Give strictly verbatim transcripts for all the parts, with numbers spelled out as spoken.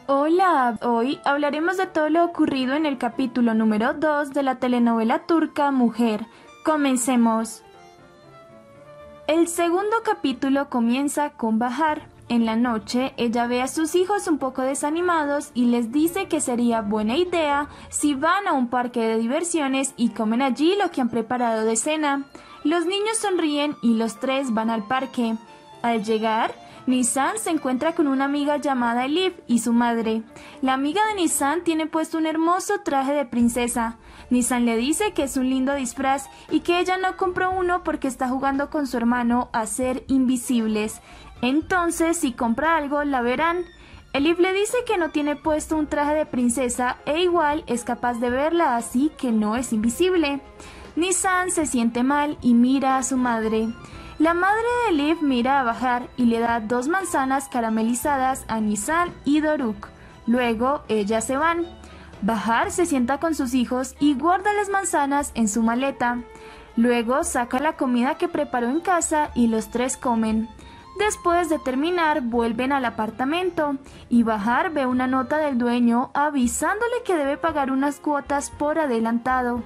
Hola, hoy hablaremos de todo lo ocurrido en el capítulo número dos de la telenovela turca Mujer. Comencemos. El segundo capítulo comienza con Bahar. En la noche, ella ve a sus hijos un poco desanimados y les dice que sería buena idea si van a un parque de diversiones y comen allí lo que han preparado de cena. Los niños sonríen y los tres van al parque. Al llegar, Nisan se encuentra con una amiga llamada Elif y su madre. La amiga de Nisan tiene puesto un hermoso traje de princesa. Nisan le dice que es un lindo disfraz y que ella no compró uno porque está jugando con su hermano a ser invisibles. Entonces, si compra algo, la verán. Elif le dice que no tiene puesto un traje de princesa e igual es capaz de verla, así que no es invisible. Nisan se siente mal y mira a su madre. La madre de Elif mira a Bahar y le da dos manzanas caramelizadas a Nisan y Doruk. Luego, ellas se van. Bahar se sienta con sus hijos y guarda las manzanas en su maleta. Luego saca la comida que preparó en casa y los tres comen. Después de terminar, vuelven al apartamento y Bahar ve una nota del dueño avisándole que debe pagar unas cuotas por adelantado.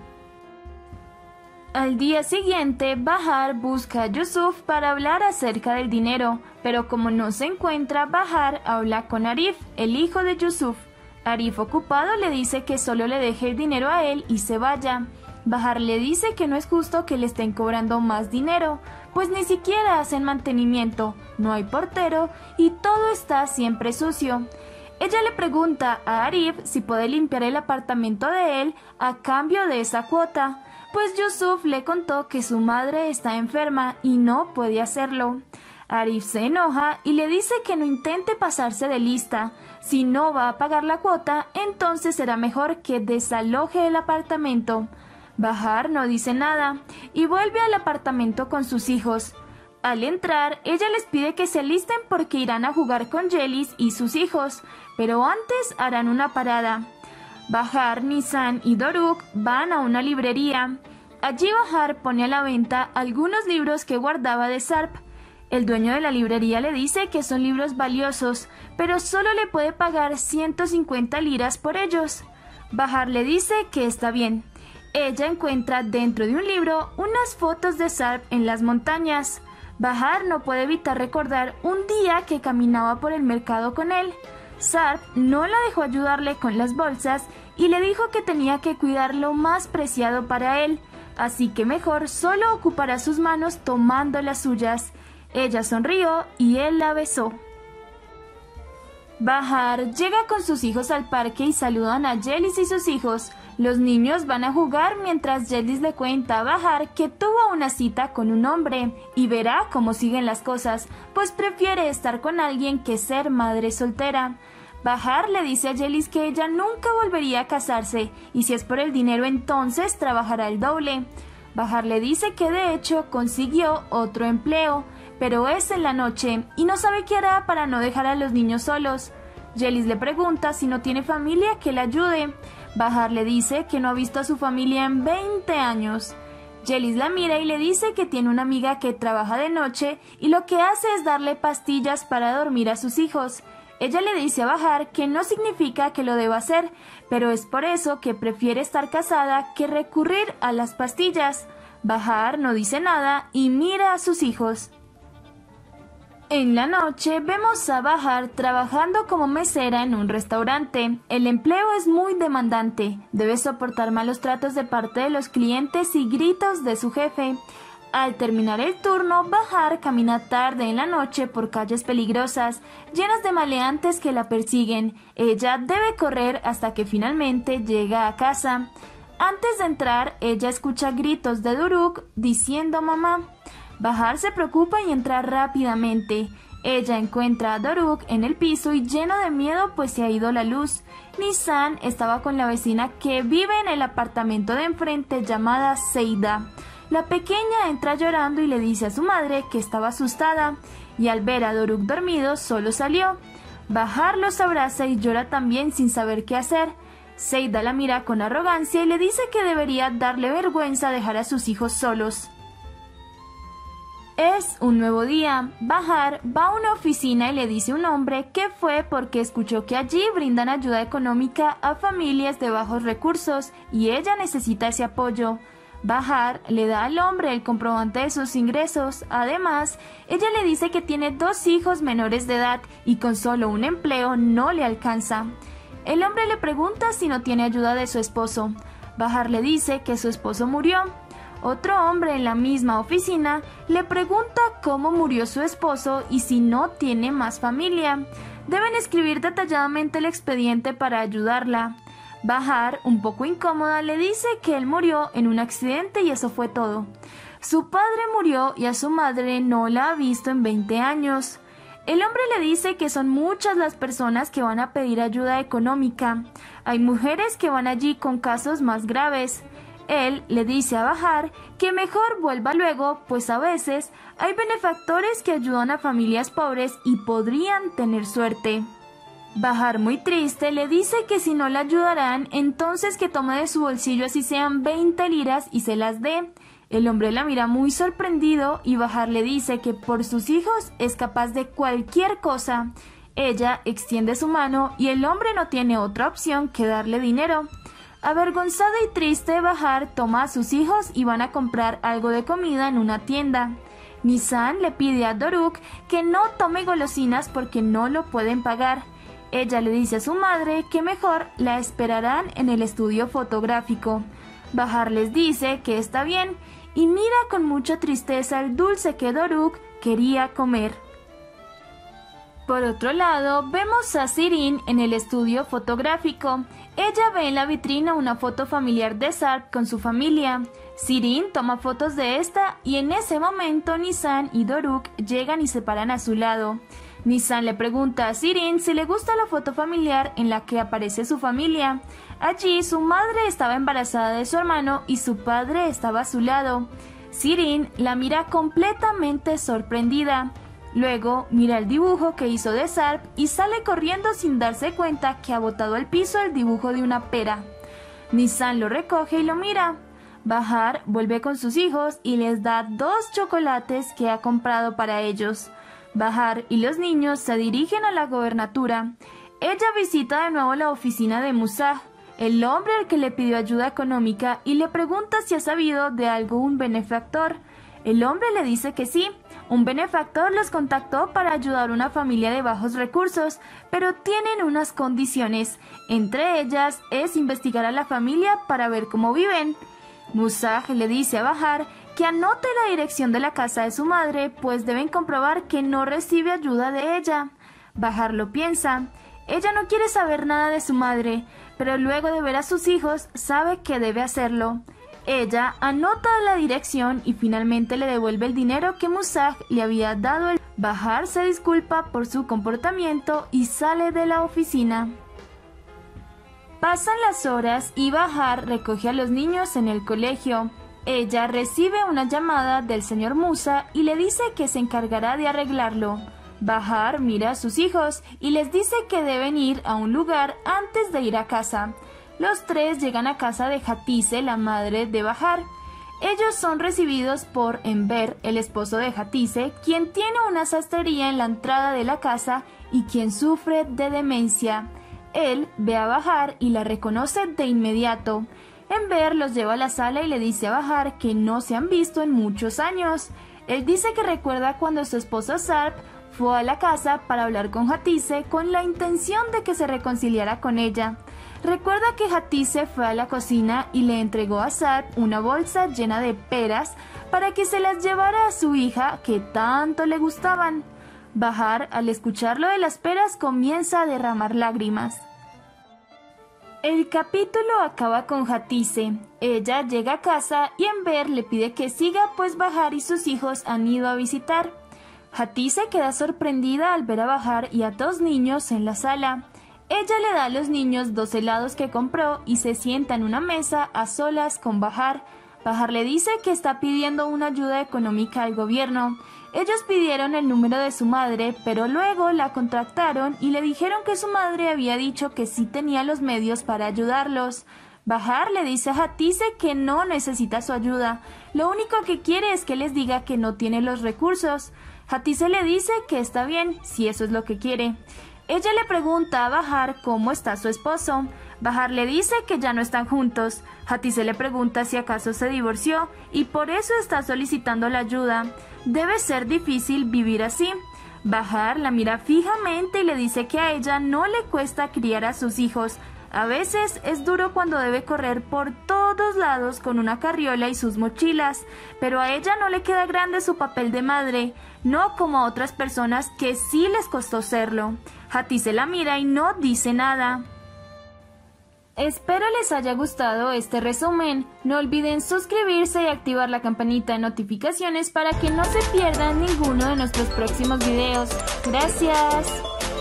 Al día siguiente, Bahar busca a Yusuf para hablar acerca del dinero, pero como no se encuentra, Bahar habla con Arif, el hijo de Yusuf. Arif, ocupado, le dice que solo le deje el dinero a él y se vaya. Bahar le dice que no es justo que le estén cobrando más dinero, pues ni siquiera hacen mantenimiento, no hay portero y todo está siempre sucio. Ella le pregunta a Arif si puede limpiar el apartamento de él a cambio de esa cuota, pues Yusuf le contó que su madre está enferma y no puede hacerlo. Arif se enoja y le dice que no intente pasarse de lista. Si no va a pagar la cuota, entonces será mejor que desaloje el apartamento. Bahar no dice nada y vuelve al apartamento con sus hijos. Al entrar, ella les pide que se alisten porque irán a jugar con Yelis y sus hijos, pero antes harán una parada. Bahar, Nisan y Doruk van a una librería. Allí Bahar pone a la venta algunos libros que guardaba de Sarp. El dueño de la librería le dice que son libros valiosos, pero solo le puede pagar ciento cincuenta liras por ellos. Bahar le dice que está bien. Ella encuentra dentro de un libro unas fotos de Sarp en las montañas. Bahar no puede evitar recordar un día que caminaba por el mercado con él. Sarp no la dejó ayudarle con las bolsas y le dijo que tenía que cuidar lo más preciado para él, así que mejor solo ocupará sus manos tomando las suyas. Ella sonrió y él la besó. Bahar llega con sus hijos al parque y saludan a Yelis y sus hijos. Los niños van a jugar mientras Yelis le cuenta a Bahar que tuvo una cita con un hombre y verá cómo siguen las cosas, pues prefiere estar con alguien que ser madre soltera. Bahar le dice a Yelis que ella nunca volvería a casarse y si es por el dinero entonces trabajará el doble. Bahar le dice que de hecho consiguió otro empleo, pero es en la noche y no sabe qué hará para no dejar a los niños solos. Yelis le pregunta si no tiene familia que le ayude. Bahar le dice que no ha visto a su familia en veinte años. Yelis la mira y le dice que tiene una amiga que trabaja de noche y lo que hace es darle pastillas para dormir a sus hijos. Ella le dice a Bahar que no significa que lo deba hacer, pero es por eso que prefiere estar casada que recurrir a las pastillas. Bahar no dice nada y mira a sus hijos. En la noche vemos a Bahar trabajando como mesera en un restaurante. El empleo es muy demandante. Debe soportar malos tratos de parte de los clientes y gritos de su jefe. Al terminar el turno, Bahar camina tarde en la noche por calles peligrosas, llenas de maleantes que la persiguen. Ella debe correr hasta que finalmente llega a casa. Antes de entrar, ella escucha gritos de Doruk diciendo mamá. Bahar se preocupa y entra rápidamente. Ella encuentra a Doruk en el piso y lleno de miedo pues se ha ido la luz. Nisan estaba con la vecina que vive en el apartamento de enfrente llamada Seida. La pequeña entra llorando y le dice a su madre que estaba asustada y al ver a Doruk dormido solo salió. Bahar los abraza y llora también sin saber qué hacer. Seida la mira con arrogancia y le dice que debería darle vergüenza dejar a sus hijos solos. Es un nuevo día. Bahar va a una oficina y le dice a un hombre que fue porque escuchó que allí brindan ayuda económica a familias de bajos recursos y ella necesita ese apoyo. Bahar le da al hombre el comprobante de sus ingresos. Además, ella le dice que tiene dos hijos menores de edad y con solo un empleo no le alcanza. El hombre le pregunta si no tiene ayuda de su esposo. Bahar le dice que su esposo murió. Otro hombre en la misma oficina le pregunta cómo murió su esposo y si no tiene más familia. Deben escribir detalladamente el expediente para ayudarla. Bahar, un poco incómoda, le dice que él murió en un accidente y eso fue todo. Su padre murió y a su madre no la ha visto en veinte años. El hombre le dice que son muchas las personas que van a pedir ayuda económica. Hay mujeres que van allí con casos más graves. Él le dice a Bahar que mejor vuelva luego, pues a veces hay benefactores que ayudan a familias pobres y podrían tener suerte. Bahar, muy triste, le dice que si no la ayudarán, entonces que tome de su bolsillo así sean veinte liras y se las dé. El hombre la mira muy sorprendido y Bahar le dice que por sus hijos es capaz de cualquier cosa. Ella extiende su mano y el hombre no tiene otra opción que darle dinero. Avergonzada y triste, Bahar toma a sus hijos y van a comprar algo de comida en una tienda. Nisan le pide a Doruk que no tome golosinas porque no lo pueden pagar. Ella le dice a su madre que mejor la esperarán en el estudio fotográfico. Bahar les dice que está bien y mira con mucha tristeza el dulce que Doruk quería comer. Por otro lado, vemos a Sirin en el estudio fotográfico. Ella ve en la vitrina una foto familiar de Sarp con su familia. Sirin toma fotos de esta y en ese momento Nisan y Doruk llegan y se paran a su lado. Nisan le pregunta a Sirin si le gusta la foto familiar en la que aparece su familia. Allí su madre estaba embarazada de su hermano y su padre estaba a su lado. Sirin la mira completamente sorprendida. Luego mira el dibujo que hizo de Sarp y sale corriendo sin darse cuenta que ha botado al piso el dibujo de una pera. Nisan lo recoge y lo mira. Bahar vuelve con sus hijos y les da dos chocolates que ha comprado para ellos. Bahar y los niños se dirigen a la gobernatura. Ella visita de nuevo la oficina de Musa, el hombre al que le pidió ayuda económica, y le pregunta si ha sabido de algún benefactor. El hombre le dice que sí. Un benefactor los contactó para ayudar a una familia de bajos recursos, pero tienen unas condiciones. Entre ellas es investigar a la familia para ver cómo viven. Musaj le dice a Bahar que anote la dirección de la casa de su madre, pues deben comprobar que no recibe ayuda de ella. Bahar lo piensa. Ella no quiere saber nada de su madre, pero luego de ver a sus hijos sabe que debe hacerlo. Ella anota la dirección y finalmente le devuelve el dinero que Musaj le había dado. Bahar se disculpa por su comportamiento y sale de la oficina. Pasan las horas y Bahar recoge a los niños en el colegio. Ella recibe una llamada del señor Musa y le dice que se encargará de arreglarlo. Bahar mira a sus hijos y les dice que deben ir a un lugar antes de ir a casa. Los tres llegan a casa de Hatice, la madre de Bahar. Ellos son recibidos por Enver, el esposo de Hatice, quien tiene una sastrería en la entrada de la casa y quien sufre de demencia. Él ve a Bahar y la reconoce de inmediato. Enver los lleva a la sala y le dice a Bahar que no se han visto en muchos años. Él dice que recuerda cuando su esposo Sarp fue a la casa para hablar con Hatice con la intención de que se reconciliara con ella. Recuerda que Hatice fue a la cocina y le entregó a Sarp una bolsa llena de peras para que se las llevara a su hija que tanto le gustaban. Bahar, al escuchar lo de las peras, comienza a derramar lágrimas. El capítulo acaba con Hatice. Ella llega a casa y Enver le pide que siga, pues Bahar y sus hijos han ido a visitar. Hatice queda sorprendida al ver a Bahar y a dos niños en la sala. Ella le da a los niños dos helados que compró y se sienta en una mesa a solas con Bahar. Bahar le dice que está pidiendo una ayuda económica al gobierno. Ellos pidieron el número de su madre, pero luego la contactaron y le dijeron que su madre había dicho que sí tenía los medios para ayudarlos. Bahar le dice a Hatice que no necesita su ayuda. Lo único que quiere es que les diga que no tiene los recursos. Hatice le dice que está bien, si eso es lo que quiere. Ella le pregunta a Bahar cómo está su esposo. Bahar le dice que ya no están juntos. Hatice le pregunta si acaso se divorció y por eso está solicitando la ayuda. Debe ser difícil vivir así. Bahar la mira fijamente y le dice que a ella no le cuesta criar a sus hijos. A veces es duro cuando debe correr por todos lados con una carriola y sus mochilas, pero a ella no le queda grande su papel de madre, no como a otras personas que sí les costó serlo. Hatice la mira y no dice nada. Espero les haya gustado este resumen. No olviden suscribirse y activar la campanita de notificaciones para que no se pierdan ninguno de nuestros próximos videos. Gracias.